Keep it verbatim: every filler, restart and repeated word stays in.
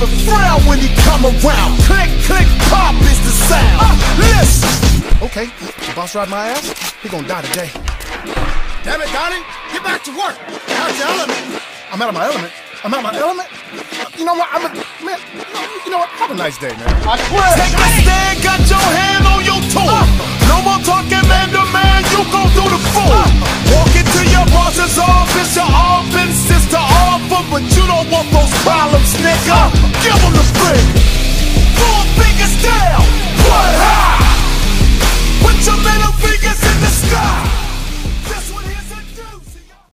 never frown when he come around. Click, click, pop is the sound. Uh, listen. Okay, the boss ride my ass, he gonna die today. Damn it, Donnie, get back to work. How's your element? I'm out of my element. I'm out of my element. You know what? I'm a man. You know what? Have a nice day, man. I swear. Take a stand, got your hand on your toe.